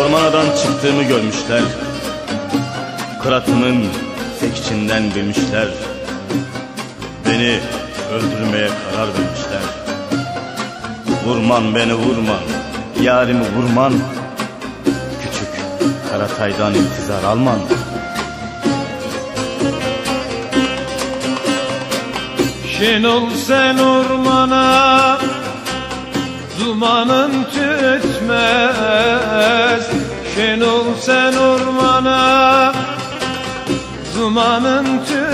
Ormanadan çıktığımı görmüşler, kıratımın tek içinden bilmişler. Beni öldürmeye karar vermişler. Vurman beni vurman, yarimi vurman, küçük Karatay'dan intizar alman. Şenol sen ormana, dumanın tütmez. Şenol sen ormana, dumanın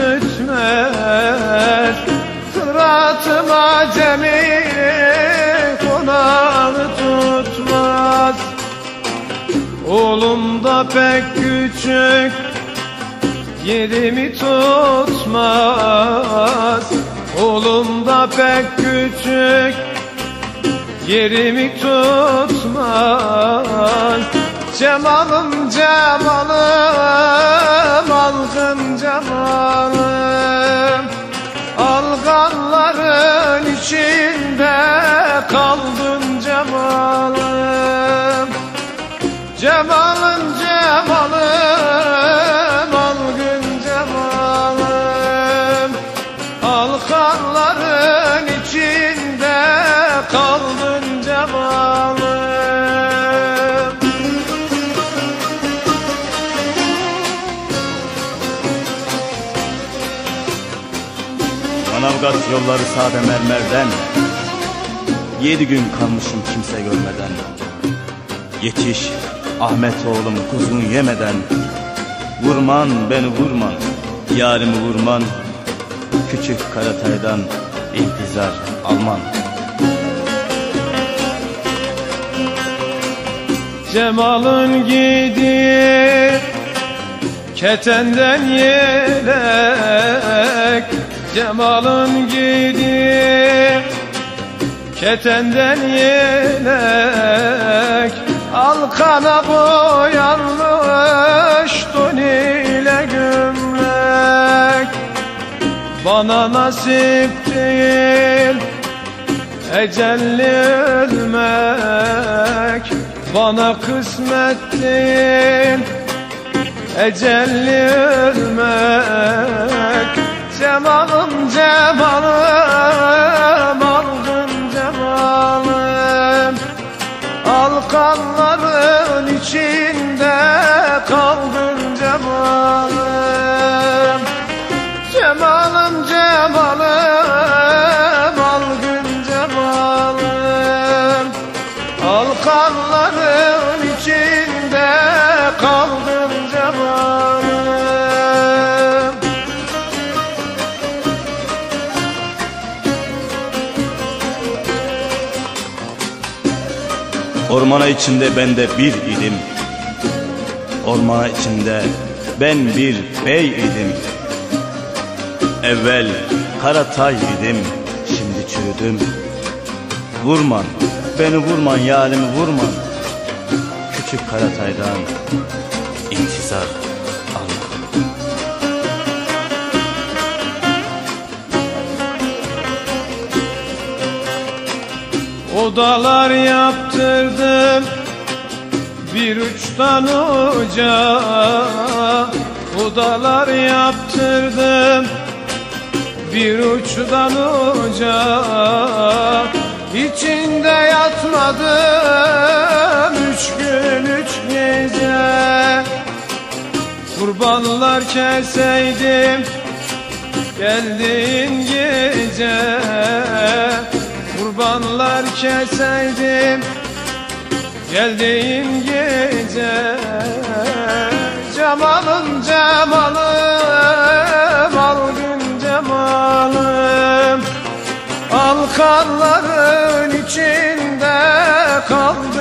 tütmez. Kıratım acemi konağı tutmaz. Oğlum da pek küçük, yerimi tutmaz. Oğlum da pek küçük, yerimi tutmaz. Cemalım cemalım, algın cemalım. Alganların içinde kaldın cemalım. Cemalım cemalım, algın cemalım. Alganların içinde kaldın cemalım. Manavgat yolları sade mermerden, 7 gün kalmışım kimse görmeden. Yetiş Ahmet oğlum kuzun yemeden. Vurman beni vurman, yarimi vurman, küçük Karatay'dan intizar alman. Cemal'ın giydiği ketenden yelek, Cemal'ın giydiği ketenden yelek, alkana boyanmış don ile gömlek. Bana nasip değil ecelli ölmek, bana kısmet değil ecelli ölmek. Cemalım cemalım, algın cemalım. Alkanların içinde kaldın cemalım. Cemalım cemalım, algın cemalım. Alkanların içinde kaldın cemalım. Ormana içinde ben de bir idim, ormana içinde ben bir bey idim. Evvel Karatay idim, şimdi çürüdüm. Vurman beni vurman, yarimi vurman, küçük Karatay'dan intizar alma. Odalar yaptırdım bir uçtan uca, odalar yaptırdım bir uçtan uca. İçinde yatmadım 3 gün 3 gece. Kurbanlar keseydim geldiğin gece. Kurbanlar keseydim geldiğin gece. Cemalım cemalım, algın cemalım. Alkanların içinde kaldım